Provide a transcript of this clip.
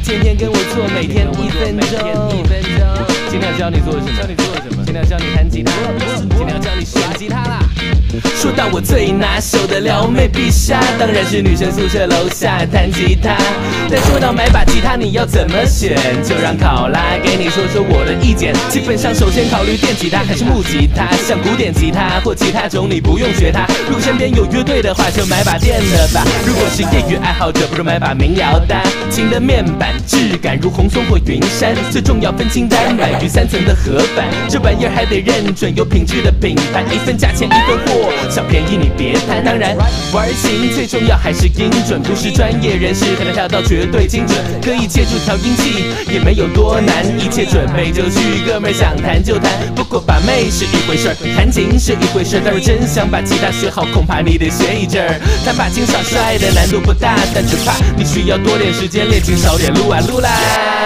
天天跟我做，每天1分钟。今天要教你做什么？今天要教你弹吉他，今天要教你选吉他啦。说到我最拿手的撩妹必杀，当然是女生宿舍楼下弹吉他。但说到买把吉他你要怎么选，就让考拉给你说说我的意见。基本上首先考虑电吉他还是木吉他，像古典吉他或其他种你不用学它。如果身边有乐队的话，就买把电的吧。如果是业余爱好者，不如买把民谣的。轻的面板质感如红松或云杉，最重要分清单，买于3层的盒板。这玩意儿还得认准有品质的品牌，一分价钱一分货，小便宜你别贪。当然玩琴最重要还是音准，不是专业人士可能跳到绝对精准，可以借助调音器也没有多难，一切准备就绪，哥们想弹就弹。不过把妹是一回事儿，弹琴是一回事儿，但若真想把吉他学好，恐怕你得学一阵儿。弹把琴耍帅的难度不大，但只怕你需要多点时间练琴，少点撸啊撸啦。